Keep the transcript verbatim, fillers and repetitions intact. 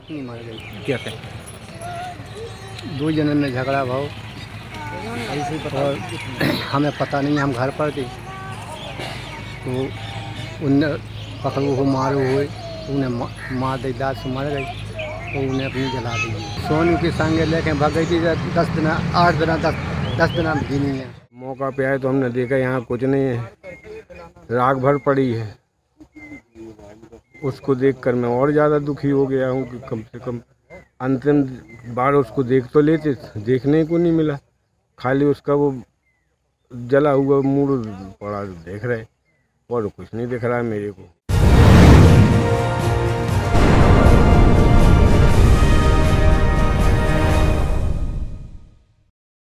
पत्नी मर गई। क्या कहें? दो जनन में झगड़ा भाव और हमें पता नहीं, हम घर पर थे तो उनने पकड़ो हो मारो हुए, उन्हें मार दी, दाद से मर गई तो उन्हें अपनी जला दी। सोनू के संगे लेके भाग गई थी, दस दिन आठ दिन दस दस दिन भी नहीं है। मौका पे आए तो हमने देखा यहाँ कुछ नहीं है, राख भर पड़ी है। उसको देखकर मैं और ज़्यादा दुखी हो गया हूँ कि कम से कम अंतिम बार उसको देख तो लेते, देखने को नहीं मिला, खाली उसका वो जला हुआ मूड पड़ा देख रहे, और कुछ नहीं दिख रहा है मेरे को।